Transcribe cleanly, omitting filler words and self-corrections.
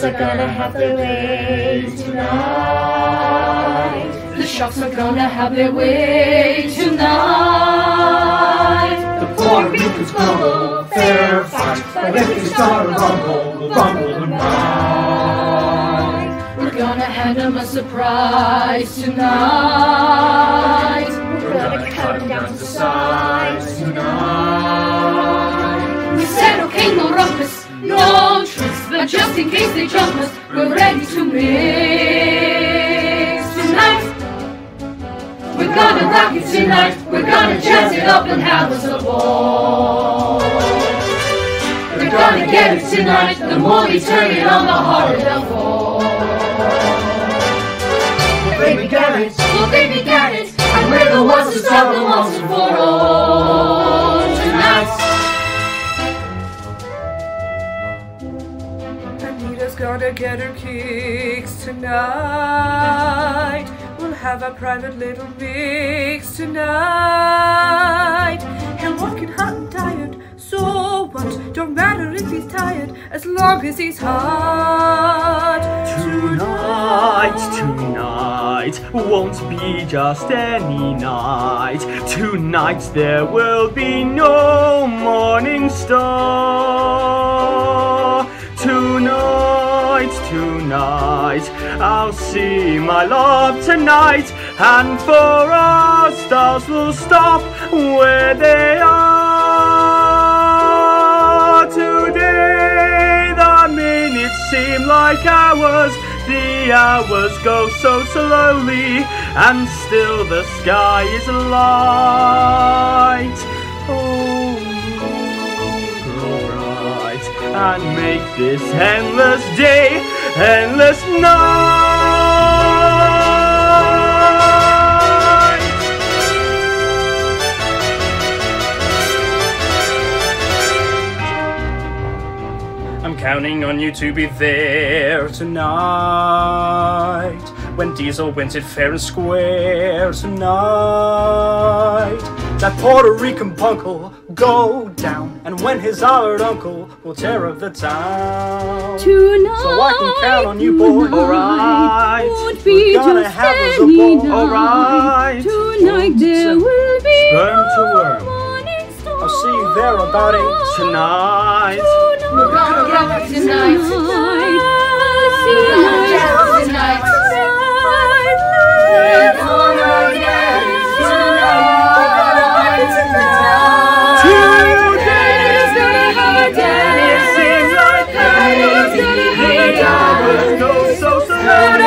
are gonna have their way tonight. The Sharks are gonna have their way tonight. The Puerto Ricans crumble, fair fight, but if they start a rumble, we'll rumble and ride. We're gonna hand them a surprise tonight. We're gonna cut them down to size tonight. We said okay, no rumpus, no tricks, but just in case they jump us, we're ready to mix tonight. We're gonna rock it tonight, we're gonna jazz it up and have us a ball. We're gonna get it tonight, the more we turn it on, the harder they'll fall. Well, baby, get it, Well, baby, get it, and we're the ones who tell them once and for all tonight. Anita's gonna get her kicks tonight. We'll have a private little mix tonight. He'll walk in hot and tired, so what? Don't matter if he's tired, as long as he's hot. Tonight won't be just any night. Tonight there will be no morning star. Tonight, I'll see my love tonight, and for our stars will stop where they are. Today the minutes seem like hours, the hours go so slowly, and still the sky is light. Oh, grow bright and make this endless day, endless night. I'm counting on you to be there tonight, when Diesel wins it fair and square tonight. That Puerto Rican punk'll go down, and when his hollered uncle will tear up the town. Tonight, so I can count on you, boy. Alright, won't be we're gonna just have us a any ball. night. Alright, Tonight there will be sperm to worm. morning star. I'll see you there about 8 tonight. We're gonna rock it tonight. I'll We're see gonna my jazz love it tonight. tonight. We're gonna get it tonight. Today's gonna have a day. It seems like the hours go so slow.